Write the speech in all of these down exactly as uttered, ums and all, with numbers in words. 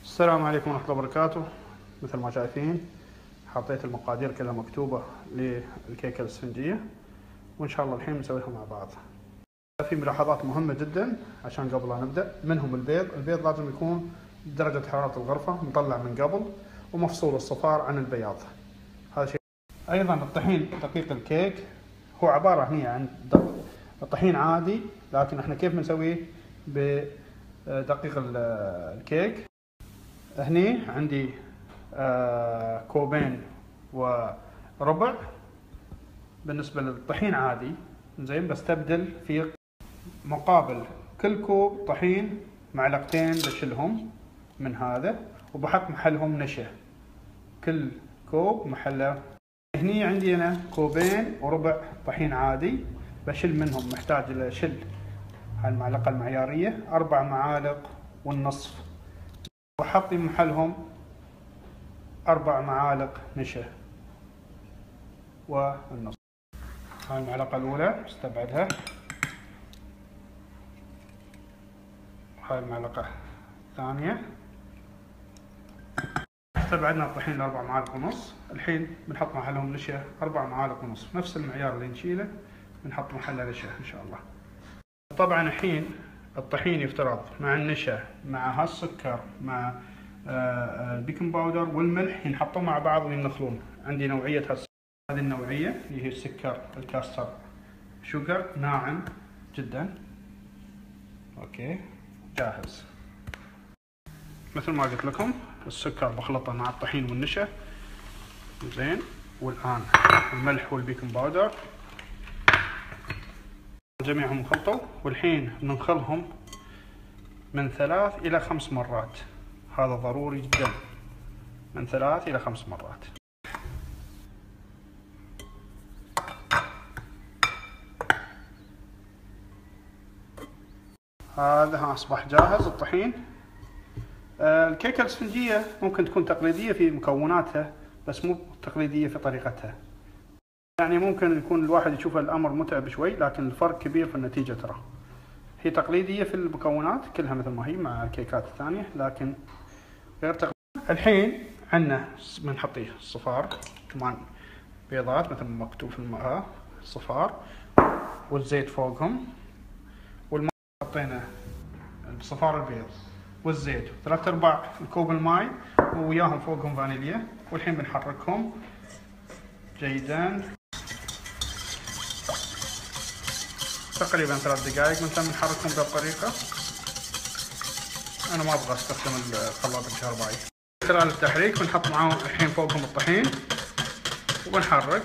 السلام عليكم ورحمة الله وبركاته. مثل ما شايفين حطيت المقادير كلها مكتوبة للكيكة الاسفنجية، وإن شاء الله الحين بنسويها مع بعض. في ملاحظات مهمة جدا عشان قبل لا نبدأ، منهم البيض. البيض لازم يكون درجة حرارة الغرفة مطلع من قبل ومفصول الصفار عن البياض، هذا شيء. أيضا الطحين دقيق الكيك هو عبارة هنا عن طحين عادي، لكن احنا كيف بنسويه بدقيق الكيك. هني عندي آه كوبين وربع. بالنسبة للطحين عادي زين، بستبدل في مقابل كل كوب طحين معلقتين بشيلهم من هذا وبحط محلهم نشا. كل كوب محله. هني عندي أنا كوبين وربع طحين عادي، بشيل منهم محتاج إلى شل هالمعلقة المعيارية أربع معالق والنصف، وحطي محلهم أربع معالق نشا والنصف. هاي المعلقة الأولى استبعدها، وهاي المعلقة الثانية. استبعدنا الطحين لأربع معالق ونص. الحين بنحط محلهم نشا أربع معالق ونص، نفس المعيار اللي نشيله بنحط محله نشا إن شاء الله. طبعا الحين الطحين يفترض مع النشا مع هالسكر مع البيكنج باودر والملح ينحطوا مع بعض وينخلون. عندي نوعية هالسكر، هذه النوعية اللي هي السكر الكاستر شوجر، ناعم جدا. اوكي جاهز. مثل ما قلت لكم السكر بخلطه مع الطحين والنشا زين، والآن الملح والبيكنج باودر جميعهم خلطوا، والحين ننخلهم من ثلاث إلى خمس مرات. هذا ضروري جدا، من ثلاث إلى خمس مرات. هذا أصبح جاهز الطحين. الكيكة الاسفنجية ممكن تكون تقليدية في مكوناتها بس مو تقليدية في طريقتها. يعني ممكن يكون الواحد يشوف الأمر متعب شوي، لكن الفرق كبير في النتيجة. ترى هي تقليدية في المكونات كلها مثل ما هي مع الكيكات الثانية، لكن غير تقليدية. الحين عندنا بنحطيه الصفار، كمان بيضات مثل ما مكتوب في الماء، الصفار والزيت فوقهم، والماء حطينا الصفار البيض والزيت ثلاث ارباع الكوب الماء وياهم فوقهم فانيليا. والحين بنحركهم جيدا تقريبا ثلاث دقائق. مثلا بنحركهم بهالطريقة. انا ما ابغى استخدم الخلاط الكهربائي. خلال التحريك بنحط معاهم الحين فوقهم الطحين وبنحرك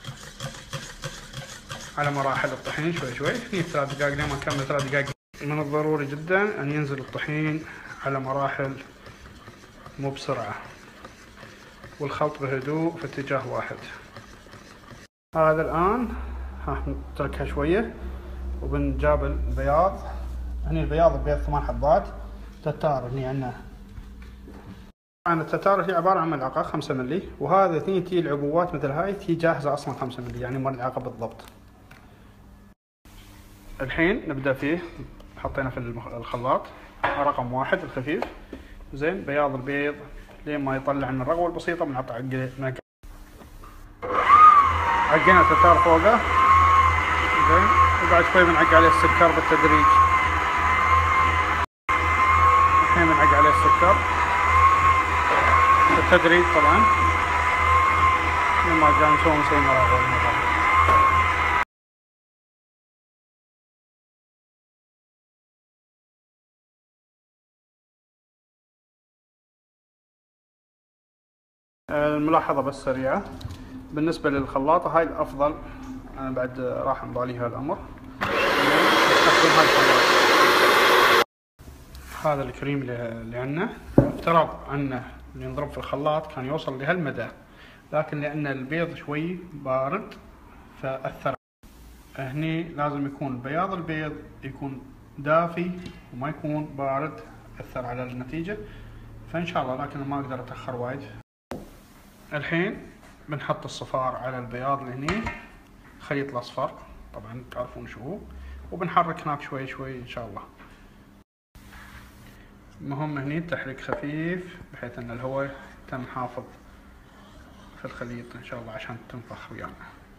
على مراحل الطحين شوي شوي. هي ثلاث دقائق لين ما نكمل ثلاث دقائق. من الضروري جدا ان ينزل الطحين على مراحل مو بسرعة، والخلط بهدوء في اتجاه واحد. هذا الآن ها نتركها شوية وبنجاب البياض. هني البياض البيض ثمان حبات. تتار هني عندنا، طبعا التتار هي عبارة عن ملعقة خمسة ملي، وهذا اثنين تي العبوات مثل هاي تي جاهزة أصلا خمسة ملي، يعني ملعقة بالضبط. الحين نبدأ فيه. حطينا في الخلاط رقم واحد الخفيف زين، بياض البيض لين ما يطلع لنا الرغوة البسيطة بنحط عقينا عقينا التتار فوقه زين، وبعد شوي بنعق عليه السكر بالتدريج. الحين بنعق عليه السكر بالتدريج طبعا لما جاء نسوي نسوي مراغول. الملاحظة بس سريعة بالنسبة للخلاطة، هاي الأفضل. أنا بعد راح نضالي هالأمر. نستخدم هاي الخلاط. هذا الكريم اللي عندنا افترض عنا اللي نضرب في الخلاط كان يوصل لهالمدى، لكن لأن البيض شوي بارد فأثر. هني لازم يكون بياض البيض يكون دافي وما يكون بارد، أثر على النتيجة. فإن شاء الله، لكن ما أقدر أتأخر وايد. الحين بنحط الصفار على البياض اللي هني، خليط الأصفر طبعا تعرفون شو هو، وبنحرك هناك شوي شوي إن شاء الله. المهم هني تحريك خفيف بحيث ان الهواء تم حافظ في الخليط ان شاء الله عشان تنفخ ويانا.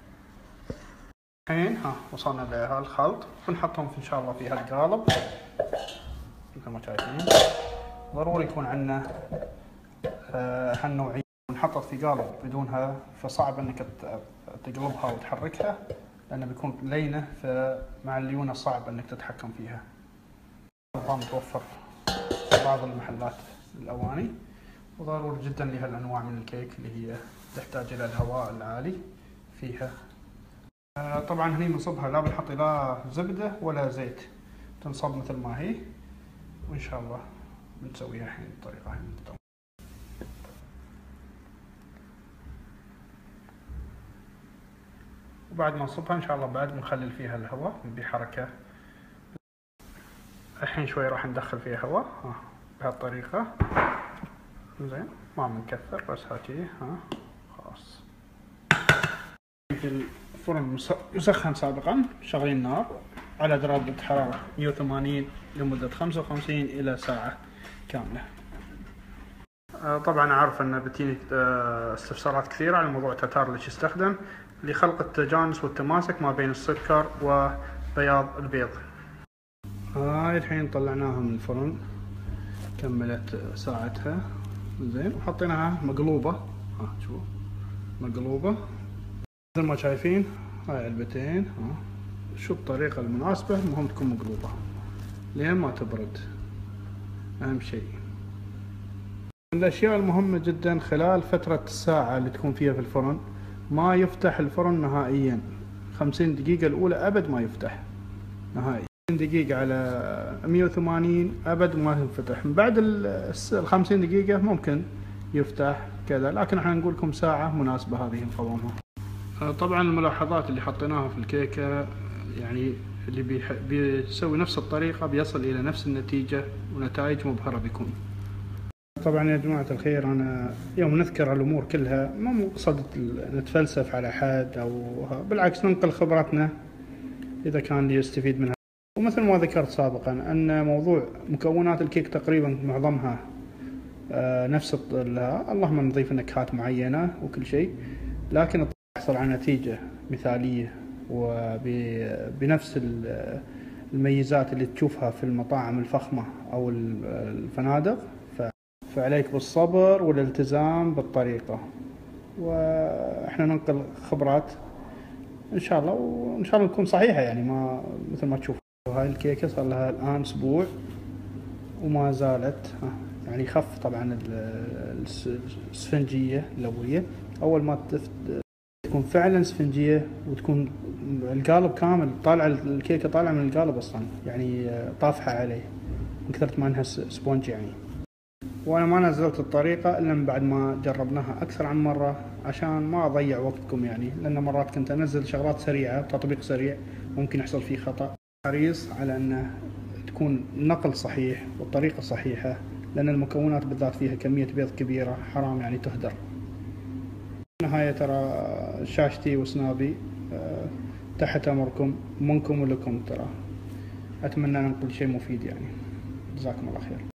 الحين ها وصلنا لهالخلط، بنحطهم ان شاء الله في هالقالب مثل ما شايفين. ضروري يكون عندنا آه هالنوعية، نحطها في قالب بدونها فصعب انك تقلبها وتحركها لانه بيكون لينة، فمع الليونة صعب انك تتحكم فيها. نظام متوفر في بعض المحلات الاواني، وضروري جدا لهالانواع من الكيك اللي هي تحتاج الى الهواء العالي فيها. آه طبعا هني بنصبها لا بنحط لا زبدة ولا زيت، تنصب مثل ما هي، وان شاء الله بنسويها الحين بالطريقة هاي. وبعد ما نصبها ان شاء الله بعد بنخلل فيها الهواء بحركة. الحين شوي راح ندخل فيها هواء ها بهالطريقة، زين ما بنكثر بس هاتي ها خلاص. في الفرن مسخن سابقا، شغلين النار على درجة حرارة مئة وثمانين لمدة خمسة وخمسين إلى ساعة كاملة. طبعا أعرف أن بتجيني استفسارات كثيرة على موضوع التتار اللي يستخدم لخلق التجانس والتماسك ما بين السكر وبياض البيض. هاي الحين طلعناها من الفرن، كملت ساعتها زين، وحطيناها مقلوبة ها شوف مقلوبة مثل ما شايفين. هاي علبتين ها، شو الطريقة المناسبة، المهم تكون مقلوبة لين ما تبرد أهم شيء. من الأشياء المهمة جدا خلال فترة الساعة اللي تكون فيها في الفرن ما يفتح الفرن نهائيا، خمسين دقيقة الأولى أبد ما يفتح نهائي، دقيقة على مئة وثمانين أبد ما ينفتح. من بعد الخمسين دقيقة ممكن يفتح كذا، لكن احنا نقول لكم ساعة مناسبة هذه نقومها. طبعا الملاحظات اللي حطيناها في الكيكة يعني اللي بيح... بيسوي نفس الطريقة بيصل إلى نفس النتيجة ونتائج مبهرة بيكون. طبعا يا جماعة الخير أنا يوم نذكر الأمور كلها ما مقصد نتفلسف على حد أو بالعكس، ننقل خبرتنا إذا كان اللي يستفيد منها. ومثل ما ذكرت سابقا أن موضوع مكونات الكيك تقريبا معظمها نفس اللهم نضيف نكهات معينة وكل شيء، لكن تحصل على نتيجة مثالية وبنفس الميزات اللي تشوفها في المطاعم الفخمة أو الفنادق. فعليك بالصبر والالتزام بالطريقة، وإحنا ننقل خبرات إن شاء الله، وإن شاء الله تكون صحيحة يعني ما مثل ما تشوفوا. هاي الكيكة صار لها الآن أسبوع وما زالت يعني خف طبعا السفنجية الأولية، أول ما تكون فعلا سفنجية وتكون القالب كامل طالع، الكيكة طالعة من القالب أصلا يعني طافحة عليه من كثرة ما أنها سبونج يعني. وأنا ما نزلت الطريقة إلا من بعد ما جربناها أكثر عن مرة عشان ما أضيع وقتكم يعني، لأن مرات كنت أنزل شغلات سريعة بتطبيق سريع ممكن يحصل فيه خطأ. حريص على أنه تكون النقل صحيح والطريقة صحيحة، لأن المكونات بالذات فيها كمية بيض كبيرة حرام يعني تهدر. النهاية ترى شاشتي وسنابي تحت أمركم، منكم ولكم، ترى أتمنى ننقل شيء مفيد يعني. جزاكم الله خير.